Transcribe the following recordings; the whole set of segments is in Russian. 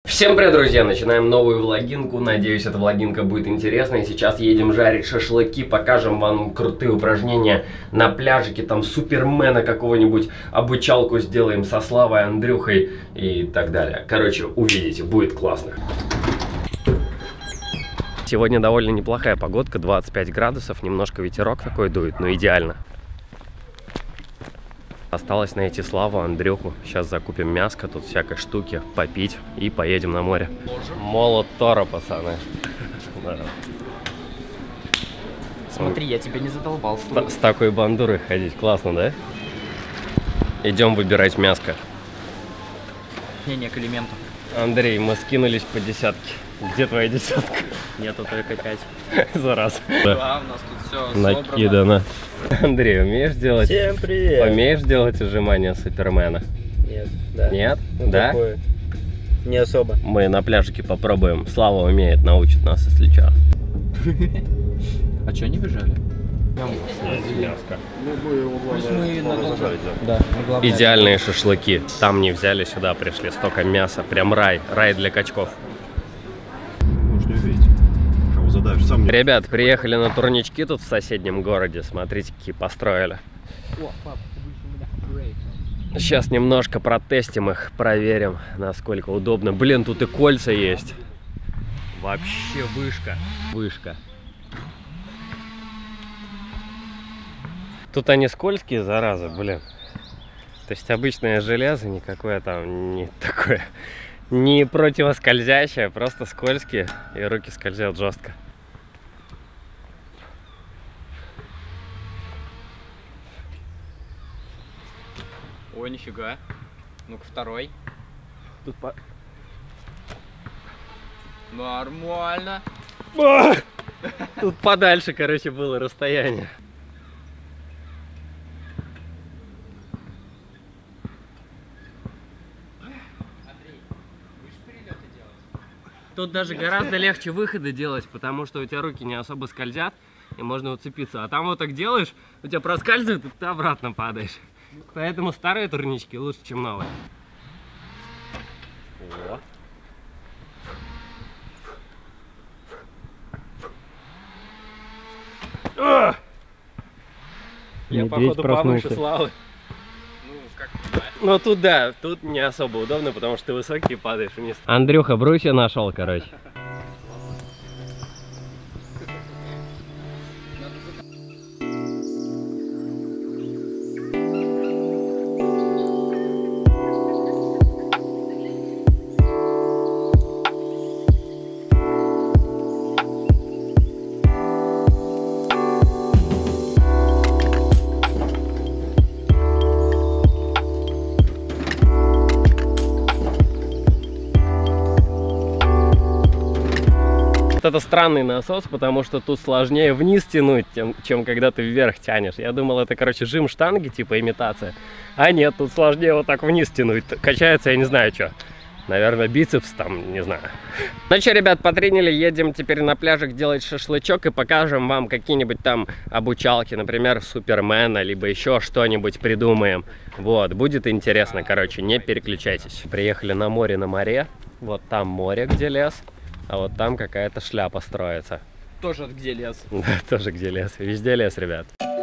Всем привет, друзья! Начинаем новую влогинку. Надеюсь, эта влогинка будет интересной. Сейчас едем жарить шашлыки, покажем вам крутые упражнения на пляжике, там супермена какого-нибудь, обучалку сделаем со Славой, Андрюхой и так далее. Короче, увидите, будет классно. Сегодня довольно неплохая погодка, 25 градусов, немножко ветерок такой дует, но идеально. Осталось найти Славу, Андрюху. Сейчас закупим мяско, тут всякой штуки, попить и поедем на море. Молот Тора, пацаны. Да. Смотри, я тебя не задолбал. С такой бандурой ходить, классно, да? Идем выбирать мяско. Не к элементу. Андрей, мы скинулись по десятке. Где твоя десятка? Нету, только 5. За раз. Да, у нас тут все накидано. Андрей, умеешь делать? Всем привет! Умеешь делать отжимания Супермена? Нет, да. Нет? Ну, да? такое. Не особо. Мы на пляжике попробуем. Слава умеет, научит нас, если что. А что, не бежали? Да, Идеальные шашлыки. Там не взяли, сюда пришли. Столько мяса. Прям рай. Рай для качков. Ребят, приехали на турнички тут в соседнем городе. Смотрите, какие построили. Сейчас немножко протестим их, проверим, насколько удобно. Блин, тут и кольца есть. Вообще вышка. Вышка. Тут они скользкие, зараза, блин. То есть обычное железо, никакое там не такое, не противоскользящее, просто скользкие, и руки скользят жестко. Ой, нифига. Ну-ка, второй. Тут Нормально. Тут подальше, короче, было расстояние. Тут даже гораздо легче выходы делать, потому что у тебя руки не особо скользят, и можно уцепиться. А там вот так делаешь, у тебя проскальзывает, и ты обратно падаешь. Поэтому старые турнички лучше, чем новые. О! Я, походу, повыше Славы. Ну, как понимаешь. Ну тут да, тут не особо удобно, потому что ты высокий, падаешь вниз. Андрюха брусья нашел, короче. Это странный насос, потому что тут сложнее вниз тянуть, чем когда ты вверх тянешь. Я думал, это, короче, жим штанги, типа имитация. А нет, тут сложнее вот так вниз тянуть. Качается, я не знаю, что. Наверное, бицепс там, не знаю. Ну что, ребят, потренили, едем теперь на пляжик делать шашлычок и покажем вам какие-нибудь там обучалки, например, Супермена, либо еще что-нибудь придумаем. Вот, будет интересно, короче, не переключайтесь. Приехали на море. Вот там море, где лес. А вот там какая-то шляпа строится. Тоже где лес. Да, тоже где лес. Везде лес, ребят.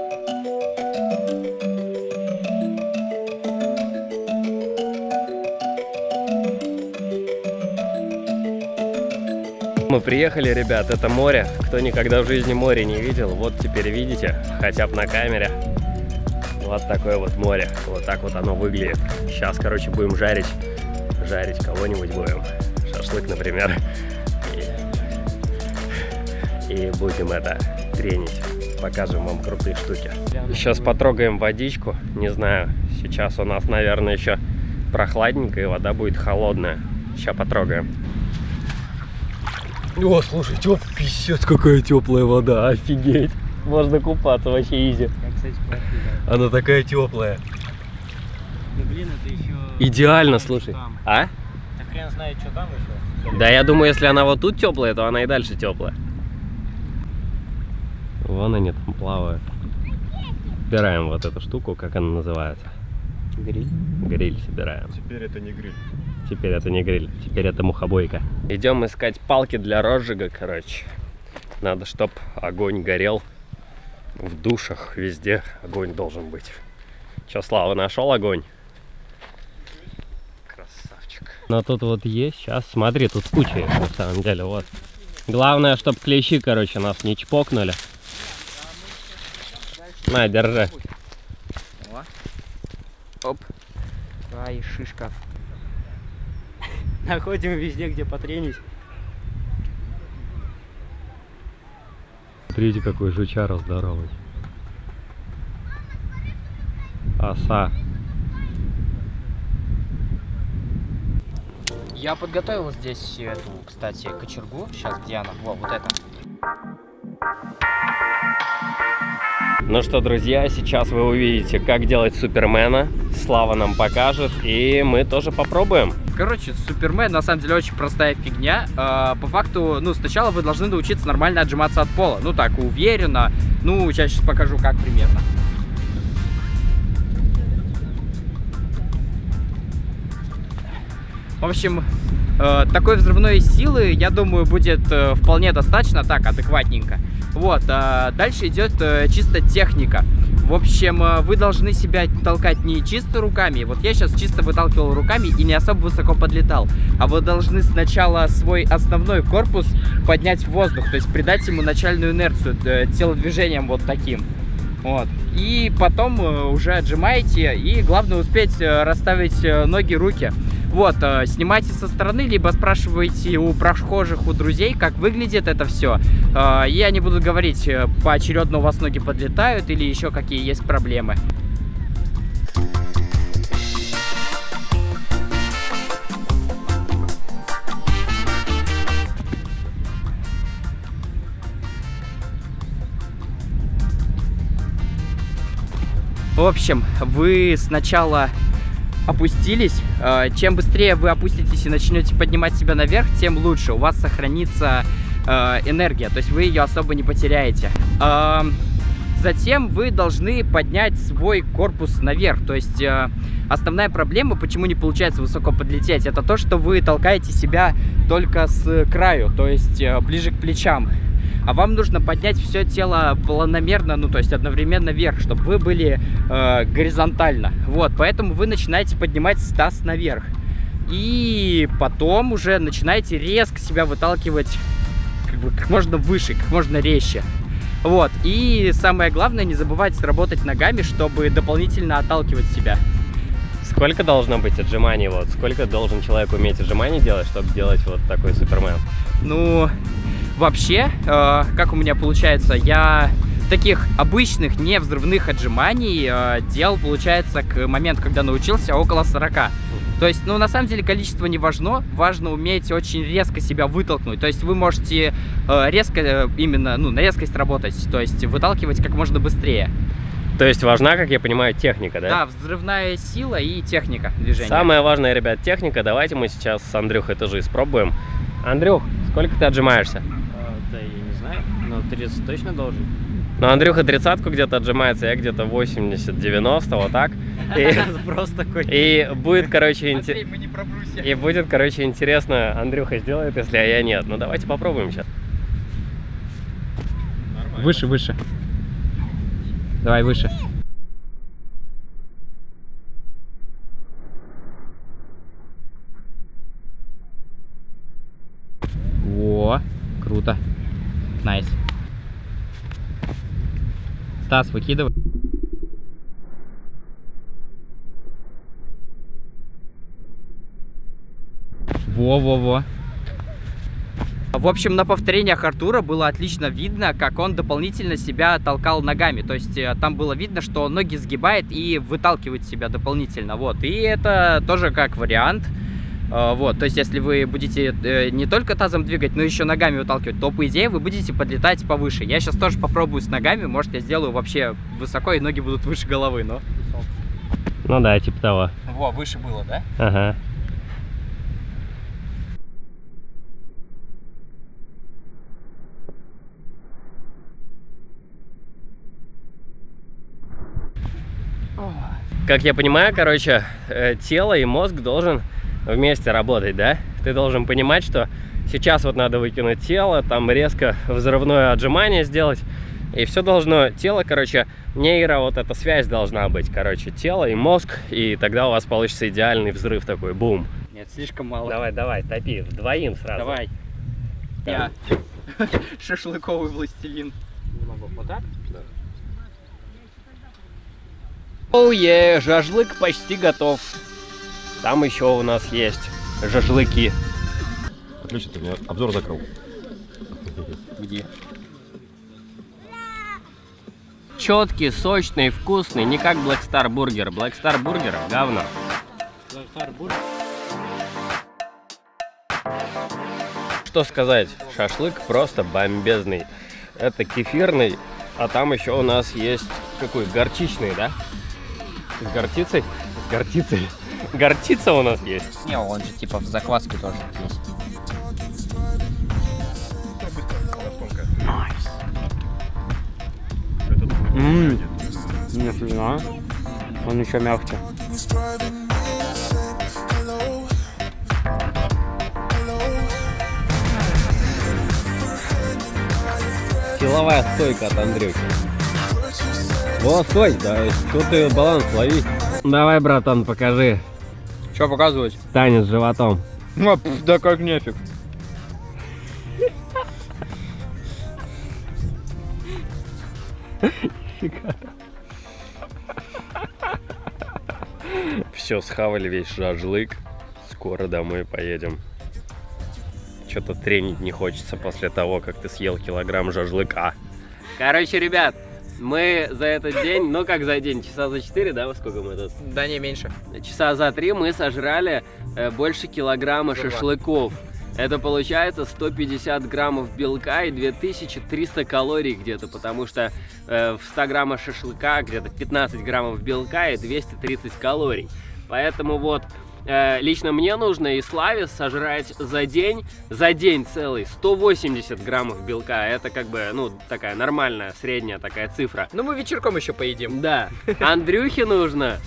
Мы приехали, ребят, это море. Кто никогда в жизни море не видел, вот теперь видите, хотя бы на камере. Вот такое вот море. Вот так вот оно выглядит. Сейчас, короче, будем жарить. Жарить кого-нибудь будем. Шашлык, например. И будем это тренить. Покажем вам крутые штуки. Сейчас потрогаем водичку. Не знаю, сейчас у нас, наверное, еще прохладненько, и вода будет холодная. Сейчас потрогаем. О, слушай, писец, какая теплая вода, офигеть. Можно купаться вообще изи. Она такая теплая. Ну, блин, это еще... Идеально, слушай. Там. А? Да хрен знает, что там еще. Да я думаю, если она вот тут теплая, то она и дальше теплая. Вон они там плавают. Собираем вот эту штуку, как она называется? Гриль. Гриль собираем. Теперь это не гриль. Теперь это не гриль, теперь это мухобойка. Идем искать палки для розжига, короче. Надо, чтоб огонь горел. В душах везде огонь должен быть. Че, Слава, нашел огонь? Красавчик. Но тут вот есть, сейчас, смотри, тут куча их на самом деле, вот. Главное, чтоб клещи, короче, нас не чпокнули. На, держи. Оп. Ай, шишка. Находим везде, где потренить. Смотрите, какой жучара здоровый. Оса. Я подготовил здесь эту, кстати, кочергу. Сейчас, где она? Во, вот это. Ну что, друзья, сейчас вы увидите, как делать Супермена. Слава нам покажет, и мы тоже попробуем. Короче, Супермен на самом деле очень простая фигня. По факту, ну, сначала вы должны научиться нормально отжиматься от пола. Ну, так, уверенно. Ну, я сейчас покажу, как примерно. В общем, такой взрывной силы, я думаю, будет вполне достаточно, так, адекватненько. Вот, дальше идет чисто техника. В общем, вы должны себя толкать не чисто руками. Вот я сейчас чисто выталкивал руками и не особо высоко подлетал. А вы должны сначала свой основной корпус поднять в воздух, то есть придать ему начальную инерцию телодвижением вот таким. Вот. И потом уже отжимаете, и главное успеть расставить ноги, руки. Вот, снимайте со стороны, либо спрашивайте у прохожих, у друзей, как выглядит это все. И они будут говорить, поочередно у вас ноги подлетают или еще какие есть проблемы. В общем, вы сначала опустились. Чем быстрее вы опуститесь и начнете поднимать себя наверх, тем лучше. У вас сохранится энергия, то есть вы ее особо не потеряете. Затем вы должны поднять свой корпус наверх. То есть основная проблема, почему не получается высоко подлететь, это то, что вы толкаете себя только с краю, то есть ближе к плечам. А вам нужно поднять все тело планомерно, ну то есть одновременно вверх, чтобы вы были горизонтально. Вот, поэтому вы начинаете поднимать таз наверх. И потом уже начинаете резко себя выталкивать как можно выше, как можно резче. Вот, и самое главное, не забывайте работать ногами, чтобы дополнительно отталкивать себя. Сколько должно быть отжиманий? Вот, сколько должен человек уметь отжиманий делать, чтобы делать вот такой Супермен? Ну, вообще, как у меня получается, я таких обычных невзрывных отжиманий делал, получается, к моменту, когда научился, около 40. То есть, ну, на самом деле, количество не важно. Важно уметь очень резко себя вытолкнуть. То есть, вы можете резко, именно, ну, на резкость работать. То есть, выталкивать как можно быстрее. То есть, важна, как я понимаю, техника, да? Да, взрывная сила и техника движения. Самое важное, ребят, техника. Давайте мы сейчас с Андрюхой тоже испробуем. Андрюх, сколько ты отжимаешься? Да, я не знаю, но 30 точно должен. Ну, Андрюха 30-ку где-то отжимается, я где-то 80-90, вот так. Просто такой. И будет, короче, И будет, короче, интересно, Андрюха сделает, если я нет. Ну, давайте попробуем сейчас. Нормально. Выше, выше. Давай выше. Во, круто. Найс. Таз выкидывай. Во-во-во. В общем, на повторениях Артура было отлично видно, как он дополнительно себя толкал ногами. То есть там было видно, что он ноги сгибает и выталкивает себя дополнительно. Вот. И это тоже как вариант. Вот. То есть если вы будете не только тазом двигать, но еще ногами выталкивать, то по идее вы будете подлетать повыше. Я сейчас тоже попробую с ногами. Может, я сделаю вообще высоко и ноги будут выше головы, но... Ну да, типа того. Во, выше было, да? Ага. Как я понимаю, короче, тело и мозг должен вместе работать, да? Ты должен понимать, что сейчас вот надо выкинуть тело, там резко взрывное отжимание сделать. И все должно, тело, короче, нейро, вот эта связь должна быть, короче, тело и мозг, и тогда у вас получится идеальный взрыв такой, бум. Нет, слишком мало. Давай, давай, топи, вдвоим сразу. Давай. Да. Я шашлыковый властелин. Не могу, вот так? Да. Оу-е, шашлык почти готов. Там еще у нас есть шашлыки. Отлично, ты мне обзор закрыл. Где? Четкий, сочный, вкусный, не как Black Star Burger. Black Star Burger говно. Что сказать, шашлык просто бомбезный. Это кефирный, а там еще у нас есть какой горчичный, да? С горчицей? С горчицей. Горчица у нас есть. Не, он же типа в закваске тоже есть. Нифига. Он еще мягче. Силовая стойка от Андрюхи. Вот, стой, да, что ты баланс лови. Давай, братан, покажи. Что показывать? Танец с животом. Да как нефиг. Все, схавали весь шашлык. Скоро домой поедем. Что-то тренить не хочется после того, как ты съел килограмм шашлыка. Короче, ребят, мы за этот день, ну как за день, часа за 4, да, во сколько мы тут? Да не меньше. Часа за 3 мы сожрали больше килограмма шашлыков. Это получается 150 граммов белка и 2300 калорий где-то, потому что в 100 граммах шашлыка где-то 15 граммов белка и 230 калорий. Поэтому вот лично мне нужно и Славе сожрать за день целый 180 граммов белка. Это как бы, ну, такая нормальная, средняя такая цифра. Ну мы вечерком еще поедим. Да. Андрюхе нужно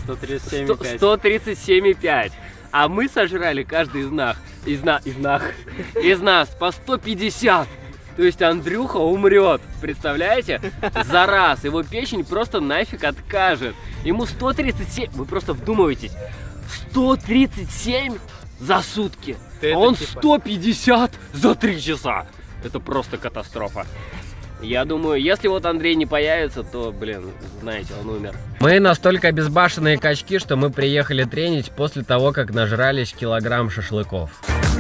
137,5. А мы сожрали каждый из нас по 150. То есть Андрюха умрет, представляете? За раз. Его печень просто нафиг откажет. Ему 137, вы просто вдумываетесь, 137 за сутки. А он 150 за 3 часа. Это просто катастрофа. Я думаю, если вот Андрей не появится, то, блин, знаете, он умер. Мы настолько безбашенные качки, что мы приехали тренить после того, как нажрались килограмм шашлыков.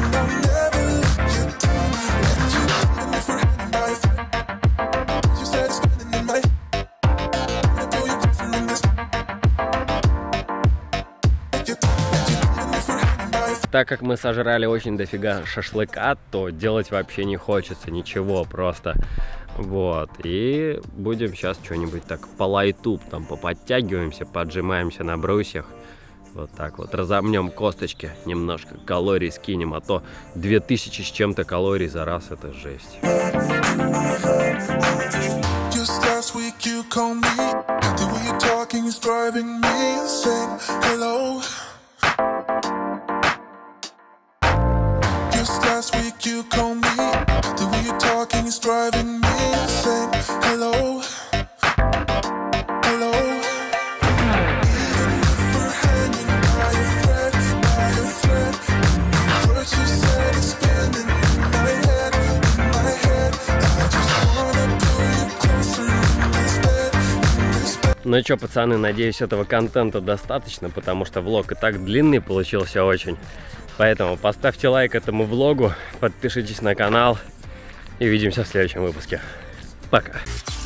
Так как мы сожрали очень дофига шашлыка, то делать вообще не хочется ничего просто. Вот, и будем сейчас что-нибудь так по лайту, там поподтягиваемся, поджимаемся на брусьях. Вот так вот, разомнем косточки, немножко калорий скинем, а то 2000 с чем-то калорий за раз, это жесть. Last week you called me, the way you're talking is driving me insane. Hello, hello. Never hanging by a thread, what you said is spinning in my head, I just wanna pull you closer in this bed. Ну что, пацаны, надеюсь, этого контента достаточно, потому что влог и так длинный получился очень. Поэтому поставьте лайк этому влогу, подпишитесь на канал и увидимся в следующем выпуске. Пока!